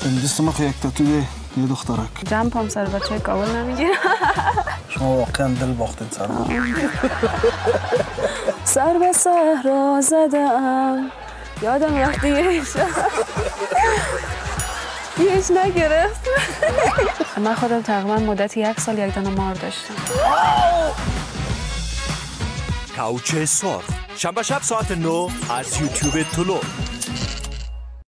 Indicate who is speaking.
Speaker 1: دوست ما یک تاتو ده یه دخترک
Speaker 2: جمپم سر بچه کابل نمیگیره.
Speaker 1: شما واقعا دل باختین سر
Speaker 2: سر به صحرا زدم یادم وقتی هیچ نگرفت. من خودم تقریبا مدت 1 سال یک دانه مار داشتم.
Speaker 3: کوچه سرخ شنبه شب ساعت 9 از یوتیوب طلوع.